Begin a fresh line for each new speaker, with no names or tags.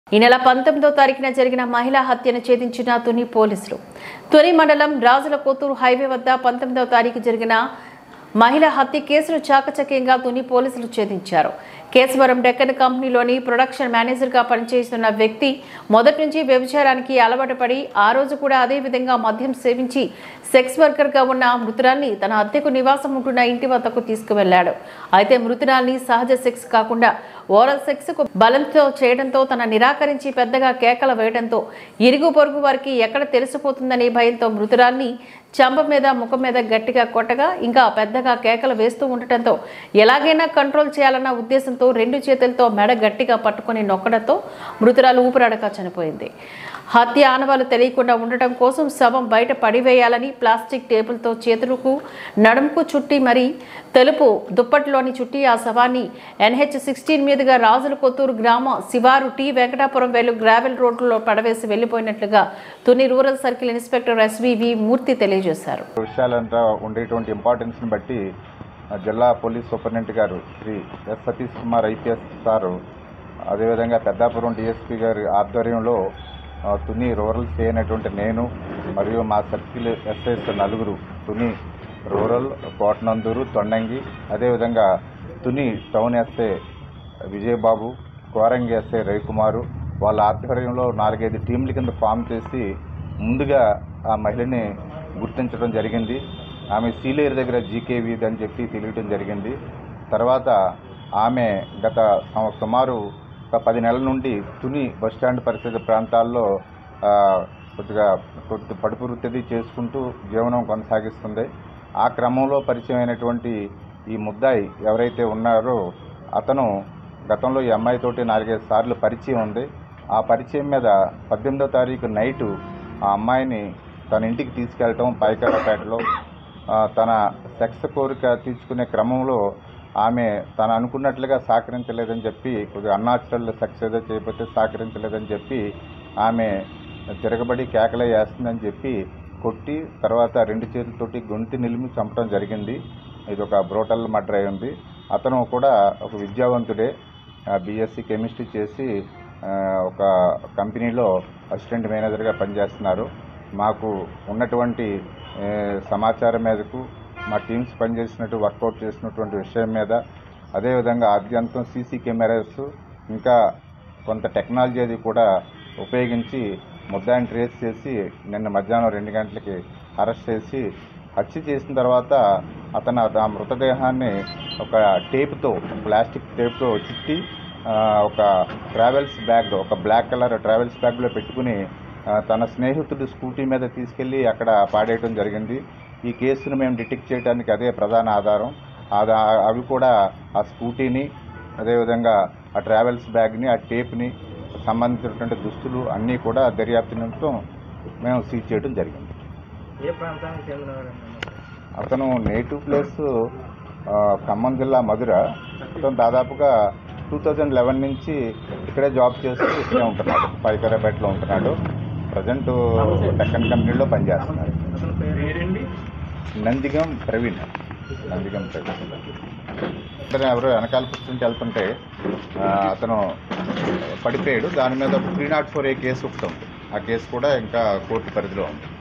ఈ నెల 19వ తారీఖున జరిగిన మహిళా హత్యను ఛేదించిన తుని పోలీసులు. తుని మండలం రాజుల కోతూరు హైవే వద్ద 19వ తారీఖు జరిగిన మహిళా హత్య కేసును చాకచక్యంగా తుని పోలీసులు ఛేదించారు. కేశవరం డెక్కన్ కంపెనీలోని ప్రొడక్షన్ మేనేజర్గా పనిచేస్తున్న వ్యక్తి మొదటి నుంచి వ్యభిచారానికి అలవాటు పడి ఆ రోజు కూడా అదే విధంగా మద్యం సేవించి సెక్స్ వర్కర్గా ఉన్న మృతురాల్ని తన అద్దెకు నివాసం ఉంటున్న ఇంటి వద్దకు తీసుకువెళ్లాడు. అయితే మృతురాల్ని సహజ సెక్స్ కాకుండా ఓరల్ సెక్స్ కు బలంతో చేయడంతో తన నిరాకరించి పెద్దగా కేకలు వేయడంతో ఇరుగు పొరుగు వారికి ఎక్కడ తెలిసిపోతుందని భయంతో మృతురాల్ని చంప మీద ముఖం మీద గట్టిగా కొట్టగా ఇంకా పెద్దగా కేకలు వేస్తూ ఉండటంతో ఎలాగైనా కంట్రోల్ చేయాలన్న ఉద్దేశంతో రెండు చేతులతో మెడ గట్టిగా పట్టుకుని నొక్కడంతో మృతురాలు ఊపిరాడక చనిపోయింది. హత్య ఆనవాలు తెలియకుండా ఉండటం కోసం శవం బయట పడివేయాలని ప్లాస్టిక్ టేబుల్తో చేతులకు నడుముకు చుట్టి మరీ తెలుపు దుప్పటిలోని చుట్టి ఆ శవాన్ని NH16 మీదుగా రాజుల కొత్తూరు గ్రామ శివారు టి వెంకటాపురం వెళ్ళు గ్రావెల్ రోడ్లలో పడవేసి వెళ్లిపోయినట్లుగా Tuni rural circle inspector SVV Murthy తెలియజేశారు.
విషయాలంతా ఉండేటువంటి ఇంపార్టెన్స్ని బట్టి జిల్లా పోలీస్ సూపరింటెండెంట్ గారు Shri S Satish Kumar IPS sir, అదేవిధంగా పెద్దాపురం DSP గారి ఆధ్వర్యంలో తుని రూరల్ స్టే అయినటువంటి నేను మరియు మా సర్కిల్ SIs నలుగురు, తుని రూరల్, కోటనందూరు, తొండంగి, అదేవిధంగా Tuni town SI Vijayababu, Korangi SI Ravikumar వాళ్ళ ఆధ్వర్యంలో 4-5 టీంల కింద ఫామ్ చేసి ముందుగా ఆ మహిళని గుర్తించడం జరిగింది. ఆమె సీలేరు దగ్గర GKV అని చెప్పి తెలియటం జరిగింది. తర్వాత ఆమె గత సుమారు 10 నెలల నుండి తుని బస్టాండ్ పరిసర ప్రాంతాల్లో కొద్ది పడుపు వృత్తి చేసుకుంటూ జీవనం కొనసాగిస్తుంది. ఆ క్రమంలో పరిచయం అయినటువంటి ఈ ముద్దాయి ఎవరైతే ఉన్నారో అతను గతంలో ఈ అమ్మాయితోటి 4-5 సార్లు పరిచయం ఉంది. ఆ పరిచయం మీద 18వ తారీఖు నైటు ఆ అమ్మాయిని తన ఇంటికి తీసుకెళ్ళటం, పాయకరాపేటలో తన సెక్స్ కోరిక తీర్చుకునే క్రమంలో ఆమె తను అనుకున్నట్లుగా సహకరించలేదని చెప్పి, కొద్దిగా అన్యాచురల్ సెక్స్ ఏదో చేయకపోతే సహకరించలేదని చెప్పి ఆమె తిరగబడి కేకలే వేస్తుందని చెప్పి కొట్టి తర్వాత 2 చేతులతోటి గొంతు నిలిమి చంపడం జరిగింది. ఇది ఒక బ్రూటల్ మర్డర్ అయి ఉంది. అతను కూడా ఒక విద్యావంతుడే, BSc కెమిస్ట్రీ చేసి ఒక కంపెనీలో అసిస్టెంట్ మేనేజర్గా పనిచేస్తున్నారు. మాకు ఉన్నటువంటి సమాచారం మేరకు మా టీమ్స్ పనిచేసినట్టు వర్కౌట్ చేసినటువంటి విషయం మీద, అదేవిధంగా ఆద్యంతం CC కెమెరాస్ ఇంకా కొంత టెక్నాలజీ అది కూడా ఉపయోగించి ముద్దాయిని ట్రేస్ చేసి నిన్న మధ్యాహ్నం 2 గంటలకి అరెస్ట్ చేసి హత్య చేసిన తర్వాత అతను ఆ మృతదేహాన్ని ఒక టేప్తో, ప్లాస్టిక్ టేప్తో చుట్టి ఒక ట్రావెల్స్ బ్యాగ్, ఒక బ్లాక్ కలర్ ట్రావెల్స్ బ్యాగ్లో పెట్టుకుని తన స్నేహితుడు స్కూటీ మీద తీసుకెళ్ళి అక్కడ పాడేయడం జరిగింది. ఈ కేసును మేము డిటెక్ట్ చేయడానికి అదే ప్రధాన ఆధారం. అవి కూడా ఆ స్కూటీని, అదేవిధంగా ఆ ట్రావెల్స్ బ్యాగ్ని, ఆ టేప్ని, సంబంధించినటువంటి దుస్తులు అన్నీ కూడా దర్యాప్తు నిమిత్తం మేము సీజ్ చేయడం జరిగింది.
ఏ ప్రాంతానికి చెందినవారు?
అతను నేటివ్ ప్లేస్ ఖమ్మం జిల్లా మధుర. అతను దాదాపుగా 2011 నుంచి ఇక్కడే జాబ్ చేస్తూ ఇక్కడే ఉంటున్నాడు, పాయకరాపేటలో ఉంటున్నాడు. ప్రజెంట్ డెక్కన్ కంపెనీలో పనిచేస్తున్నారు. నందిగం ప్రవీణ్. ఎవరో వెనకాల కూర్చుంటే వెళ్తుంటే అతను పడిపోయాడు. దాని మీద 304A కేసు ఒకటి ఉంది. ఆ కేసు కూడా ఇంకా కోర్టు పరిధిలో ఉంది.